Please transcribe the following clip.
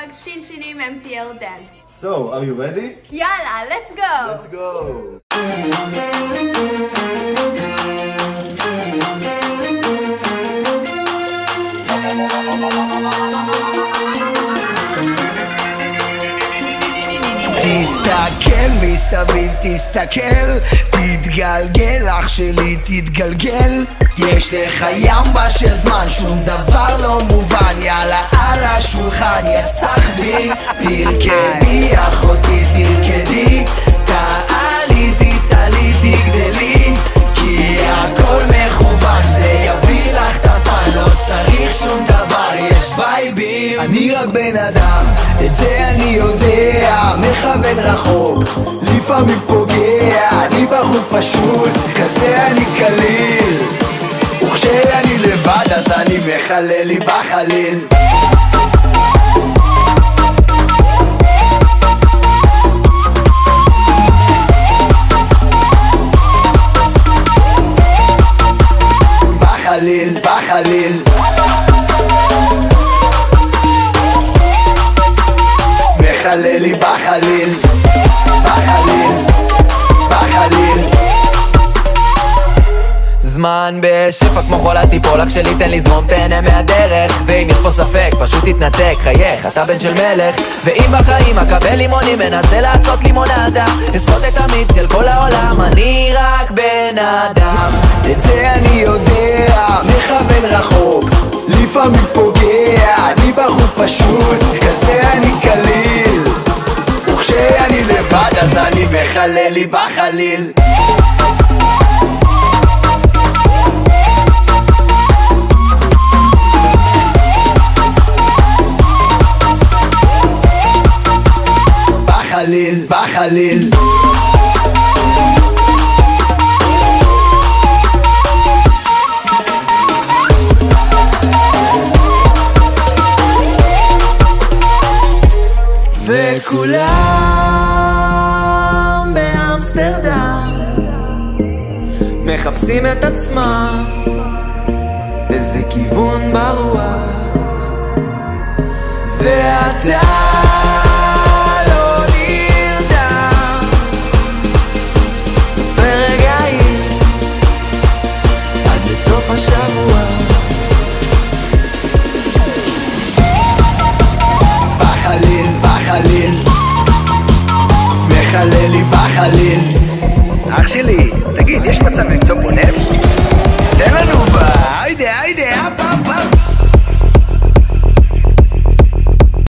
vlog ShinShinim MTL dance. So, are you ready? Yalla, let's go! Let's go! תסתכל מסביב, תסתכל, תתגלגל אח שלי, תתגלגל. יש לך ימבה של זמן, שום דבר לא מובן, יאללה על השולחן, יא סחבי. תרקדי אחותי, תרקדי, תעלי, תתעלי, תגדלי, כי הכל מכוון, זה יביא לך תפן, לא צריך שום דבר, יש וייבים. אני רק בן אדם, את זה אני יודע, מכוון רחוק, לפעמים פוגע, אני בחור פשוט, כזה אני קליל, וכשאני לבד אז אני מחלל לי בחליל. בחליל, בחליל, מחלל לי בחליל, בחליל, בחליל. זמן בשפע כמו חולה תיפול, אח שלי תן לי זרום, תהנה מהדרך, ואם יש פה ספק פשוט תתנתק, חייך, אתה בן של מלך. ואם בחיים אקבל לימונים, מנסה לעשות לימונדה, אסחוט את המיץ של כל העולם, אני רק בן אדם, את זה אני יודע, מכוון רחוק, לפעמים פוגע, אני בחור פשוט, כזה אני קליל, וכשאני לבד אז אני מחלל לי בחליל. בחליל, בחליל, וכולם באמסטרדם מחפשים את עצמם איזה כיוון ברוח, ואתה השבוע. בחליל, בחליל, מחלל לי בחליל. אח שלי, תגיד, יש מצב למצוא פה נפט? תן לנו.